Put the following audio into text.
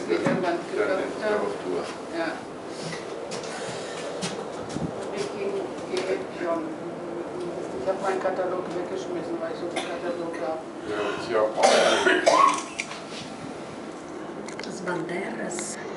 die irgendwann gekauft haben. Ja. Ich habe meinen Katalog weggeschmissen, weil ich so viel Katalog habe. Ja, ich habe auch. Das Banderas.